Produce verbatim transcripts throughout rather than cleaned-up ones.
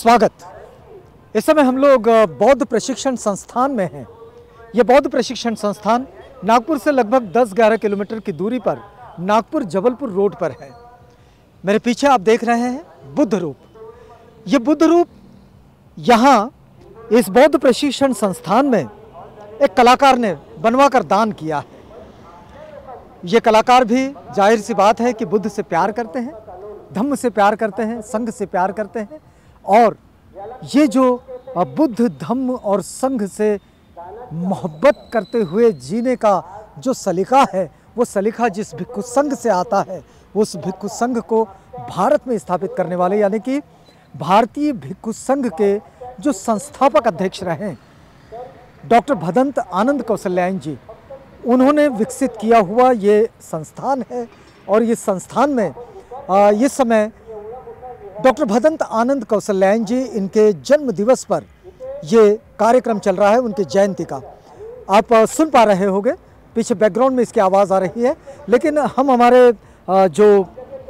स्वागत। इस समय हम लोग बौद्ध प्रशिक्षण संस्थान में हैं। ये बौद्ध प्रशिक्षण संस्थान नागपुर से लगभग दस ग्यारह किलोमीटर की दूरी पर नागपुर जबलपुर रोड पर है। मेरे पीछे आप देख रहे हैं बुद्ध रूप। ये बुद्ध रूप यहाँ इस बौद्ध प्रशिक्षण संस्थान में एक कलाकार ने बनवा कर दान किया है। ये कलाकार भी जाहिर सी बात है कि बुद्ध से प्यार करते हैं, धम्म से प्यार करते हैं, संघ से प्यार करते हैं। और ये जो बुद्ध धम्म और संघ से मोहब्बत करते हुए जीने का जो सलीका है, वो सलीका जिस भिक्खु संघ से आता है, उस भिक्खु संघ को भारत में स्थापित करने वाले यानी कि भारतीय भिक्खु संघ के जो संस्थापक अध्यक्ष रहे डॉक्टर भदंत आनंद कौशल्यायन जी, उन्होंने विकसित किया हुआ ये संस्थान है। और ये संस्थान में आ, इस समय डॉक्टर भदंत आनंद कौशल्यायन जी, इनके जन्म दिवस पर ये कार्यक्रम चल रहा है, उनकी जयंती का। आप आ, सुन पा रहे होंगे पीछे बैकग्राउंड में इसकी आवाज़ आ रही है। लेकिन हम हमारे आ, जो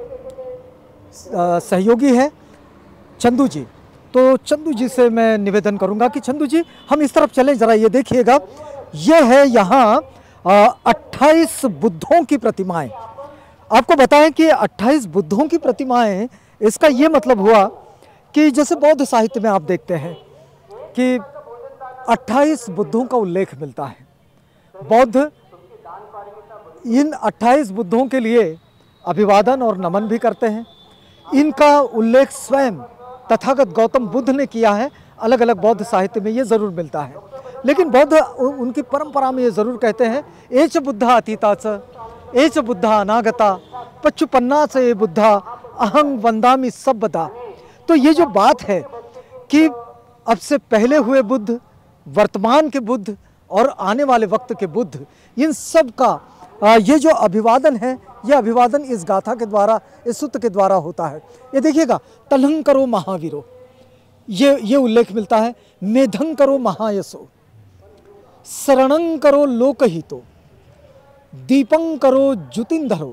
आ, सहयोगी हैं चंदू जी, तो चंदू जी से मैं निवेदन करूंगा कि चंदू जी हम इस तरफ चलें, ज़रा ये देखिएगा। ये है यहाँ अट्ठाईस बुद्धों की प्रतिमाएं। आपको बताएं कि अट्ठाईस बुद्धों की प्रतिमाएं, इसका ये मतलब हुआ कि जैसे बौद्ध साहित्य में आप देखते हैं कि अट्ठाईस बुद्धों का उल्लेख मिलता है। बौद्ध इन अट्ठाईस बुद्धों के लिए अभिवादन और नमन भी करते हैं। इनका उल्लेख स्वयं तथागत गौतम बुद्ध ने किया है। अलग अलग बौद्ध साहित्य में ये ज़रूर मिलता है। लेकिन बौद्ध उनकी परंपरा में ये ज़रूर कहते हैं, एच बुद्धा अतीता च एच बुद्धा अनागता पच्चुपन्ना च ये बुद्धा अहं वंदामि सब्बदा। तो ये जो बात है कि अब से पहले हुए बुद्ध, वर्तमान के बुद्ध और आने वाले वक्त के बुद्ध, इन सब का ये जो अभिवादन है, ये अभिवादन इस गाथा के द्वारा, इस सूत्र के द्वारा होता है। ये देखिएगा, तलहं करो महावीरो, ये ये उल्लेख मिलता है। मेधं करो महायसो, शरणं करो लोकहितो, दीपं करो ज्युतिंधरो,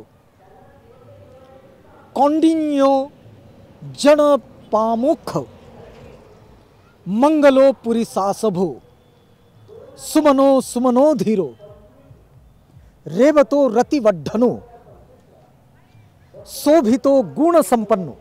कौंडिन्यो जन पामुख, मंगलो पुरी सासभो, सुमनो सुमनो धीरो, रेवतो रतिवड्ढनो, शोभितो गुण संपन्नो,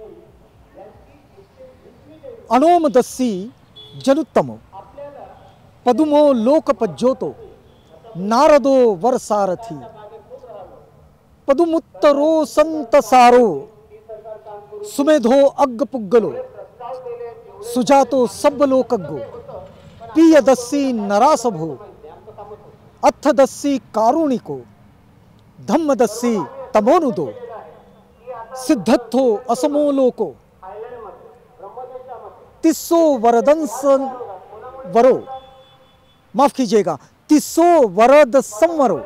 अणोमदस्सी जनुत्तमो, पदुमो लोकपज्योतो, नारदो वरसारथी, पदुमुत्तरो संतसारो, सुमेधो अग्गपुग्गलो, सुजातो सब्बलोकग्गो, पीयदस्सी नरासभो, अत्थदस्सी कारुणिको, धम्मदस्सी तमोनुदो, सिद्धत्थो असमो लोको, तिस्सो वरदंसन वरो, माफ कीजिएगा, तिस्सो वरद संवरो,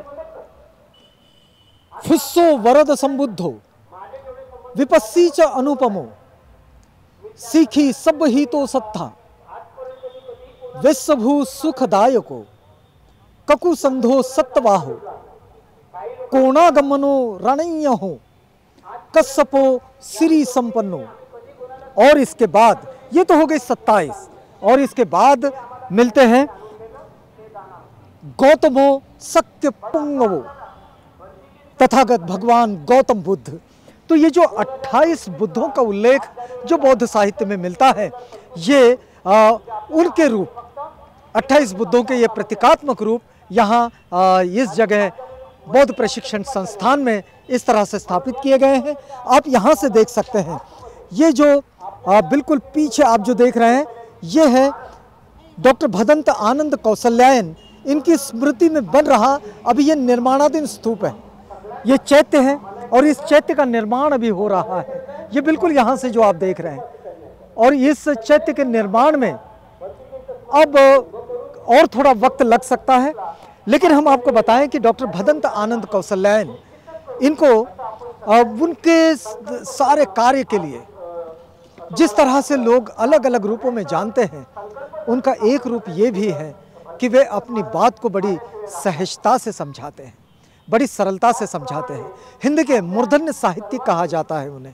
फुस्सो वरद संबुद्धो, विपस्सी च अनुपमो, सीखी सब ही तो सत्था, विश्वभू सुखदायको, ककुसंधो सत्तवाहो, कोणागमनो रणय्यो, कश्यपो श्री संपन्नो। और इसके बाद ये तो हो गए सत्ताईस, और इसके बाद मिलते हैं गौतमो शक्य पुंगवो, तथागत भगवान गौतम बुद्ध। तो ये जो अट्ठाईस बुद्धों का उल्लेख जो बौद्ध साहित्य में मिलता है, ये आ, उनके रूप, अट्ठाईस बुद्धों के ये प्रतीकात्मक रूप यहाँ आ, इस जगह बौद्ध प्रशिक्षण संस्थान में इस तरह से स्थापित किए गए हैं। आप यहाँ से देख सकते हैं, ये जो आ, बिल्कुल पीछे आप जो देख रहे हैं, ये है डॉक्टर भदंत आनंद कौशल्यायन, इनकी स्मृति में बन रहा अभी ये निर्माणाधीन स्तूप है। ये चैत्य है और इस चैत्य का निर्माण अभी हो रहा है। ये बिल्कुल यहाँ से जो आप देख रहे हैं, और इस चैत्य के निर्माण में अब और थोड़ा वक्त लग सकता है। लेकिन हम आपको बताएं कि डॉक्टर भदंत आनंद कौशल्यायन, इनको उनके सारे कार्य के लिए जिस तरह से लोग अलग अलग रूपों में जानते हैं, उनका एक रूप ये भी है कि वे अपनी बात को बड़ी सहजता से समझाते हैं, बड़ी सरलता से समझाते हैं। हिंद के मूर्धन्य साहित्यिक कहा जाता है उन्हें।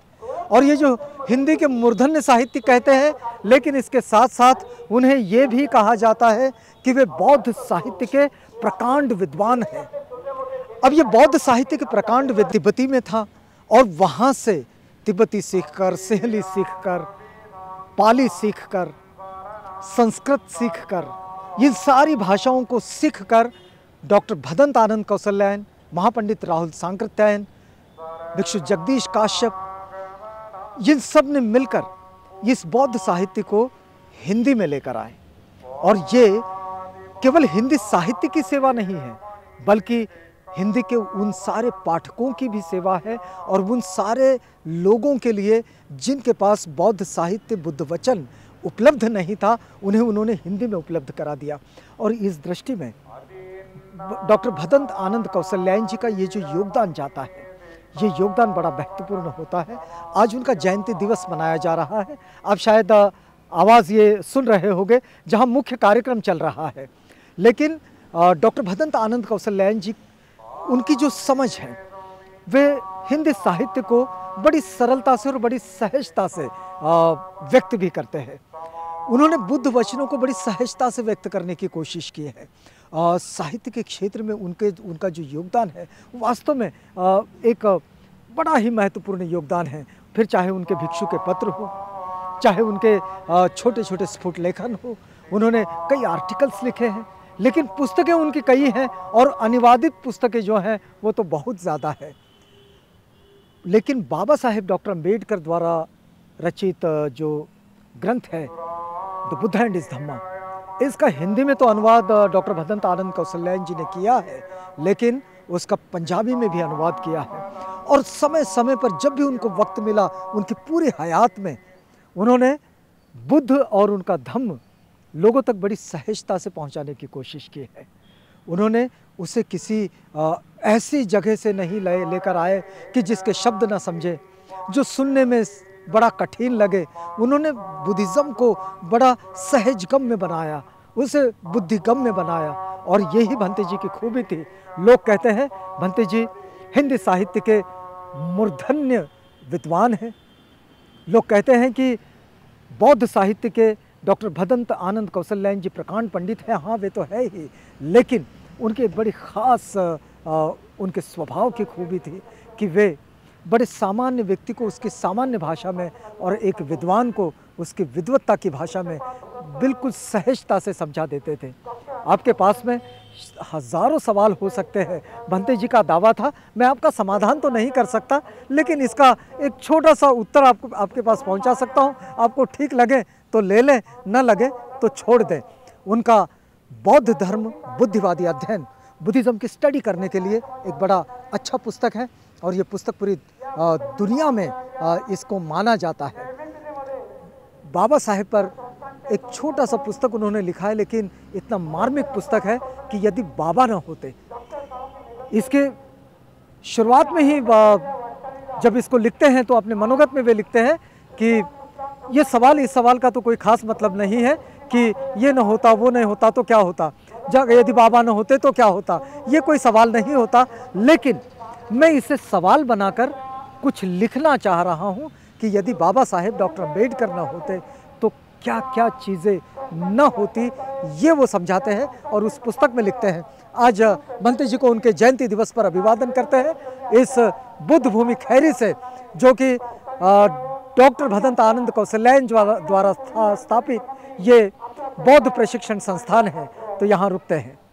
और ये जो हिंदी के मूर्धन्य साहित्य कहते हैं, लेकिन इसके साथ साथ उन्हें ये भी कहा जाता है कि वे बौद्ध साहित्य के प्रकांड विद्वान हैं। अब ये बौद्ध साहित्य के प्रकांड विद्वान तिब्बती में था और वहाँ से तिब्बती सीखकर, सिंहली सीखकर, पाली सीखकर, संस्कृत सीखकर, इन सारी भाषाओं को सीखकर डॉक्टर भदंत आनंद कौशल्यायन, महापंडित राहुल सांकृत्यायन, भिक्षु जगदीश काश्यप, इन सब ने मिलकर इस बौद्ध साहित्य को हिंदी में लेकर आए। और ये केवल हिंदी साहित्य की सेवा नहीं है, बल्कि हिंदी के उन सारे पाठकों की भी सेवा है और उन सारे लोगों के लिए जिनके पास बौद्ध साहित्य, बुद्ध वचन उपलब्ध नहीं था, उन्हें उन्होंने हिंदी में उपलब्ध करा दिया। और इस दृष्टि में डॉक्टर भदंत आनंद कौशल्यायन जी का ये जो योगदान जाता है, ये योगदान बड़ा महत्वपूर्ण होता है। आज उनका जयंती दिवस मनाया जा रहा है। आप शायद आवाज़ ये सुन रहे होंगे जहाँ मुख्य कार्यक्रम चल रहा है, लेकिन डॉक्टर भदंत आनंद कौशल्यायन जी, उनकी जो समझ है, वे हिंदी साहित्य को बड़ी सरलता से और बड़ी सहजता से व्यक्त भी करते हैं। उन्होंने बुद्ध वचनों को बड़ी सहजता से व्यक्त करने की कोशिश की है। साहित्य के क्षेत्र में उनके उनका जो योगदान है, वास्तव में आ, एक बड़ा ही महत्वपूर्ण योगदान है। फिर चाहे उनके भिक्षु के पत्र हो, चाहे उनके छोटे छोटे स्फुट लेखन हो, उन्होंने कई आर्टिकल्स लिखे हैं, लेकिन पुस्तकें उनकी कई हैं और अनुवादित पुस्तकें जो हैं वो तो बहुत ज़्यादा है। लेकिन बाबा साहेब डॉक्टर अम्बेडकर द्वारा रचित जो ग्रंथ है the Buddha and his Dhamma, इसका हिंदी में तो अनुवाद डॉक्टर भदंत आनंद कौशल्यायन जी ने किया है, लेकिन उसका पंजाबी में भी अनुवाद किया है। और समय समय पर जब भी उनको वक्त मिला, उनकी पूरी हयात में उन्होंने बुद्ध और उनका धम्म लोगों तक बड़ी सहजता से पहुंचाने की कोशिश की है। उन्होंने उसे किसी आ, ऐसी जगह से नहीं ले लेकर आए कि जिसके शब्द ना समझे, जो सुनने में बड़ा कठिन लगे। उन्होंने बुद्धिज़्म को बड़ा सहजगम में बनाया, उसे बुद्धिगम में बनाया, और यही भंते जी की खूबी थी। लोग कहते हैं भंते जी हिंदी साहित्य के मूर्धन्य विद्वान हैं। लोग कहते हैं कि बौद्ध साहित्य के डॉक्टर भदंत आनंद कौशल्यायन जी प्रकांड पंडित हैं। हाँ, वे तो है ही, लेकिन उनकी एक बड़ी ख़ास उनके स्वभाव की खूबी थी कि वे बड़े सामान्य व्यक्ति को उसकी सामान्य भाषा में और एक विद्वान को उसकी विद्वत्ता की भाषा में बिल्कुल सहजता से समझा देते थे। आपके पास में हज़ारों सवाल हो सकते हैं, भंते जी का दावा था। मैं आपका समाधान तो नहीं कर सकता, लेकिन इसका एक छोटा सा उत्तर आपको आपके पास पहुंचा सकता हूं। आपको ठीक लगे तो ले लें, न लगे तो छोड़ दें। उनका बौद्ध धर्म बुद्धिवादी अध्ययन, बुद्धिज़्म की स्टडी करने के लिए एक बड़ा अच्छा पुस्तक है, और ये पुस्तक पूरी दुनिया में इसको माना जाता है। बाबा साहेब पर एक छोटा सा पुस्तक उन्होंने लिखा है, लेकिन इतना मार्मिक पुस्तक है कि यदि बाबा न होते, इसके शुरुआत में ही जब इसको लिखते हैं तो अपने मनोगत में वे लिखते हैं कि ये सवाल इस सवाल का तो कोई ख़ास मतलब नहीं है कि ये न होता, वो नहीं होता तो क्या होता, जब यदि बाबा न होते तो क्या होता, ये कोई सवाल नहीं होता। लेकिन मैं इसे सवाल बनाकर कुछ लिखना चाह रहा हूँ कि यदि बाबा साहेब डॉक्टर अम्बेडकर न होते तो क्या क्या चीज़ें न होती, ये वो समझाते हैं और उस पुस्तक में लिखते हैं। आज भंते जी को उनके जयंती दिवस पर अभिवादन करते हैं इस बुद्ध भूमि खैरी से, जो कि डॉक्टर भदंत आनंद कौशल्यायन द्वारा स्थापित ये बौद्ध प्रशिक्षण संस्थान है। तो यहाँ रुकते हैं।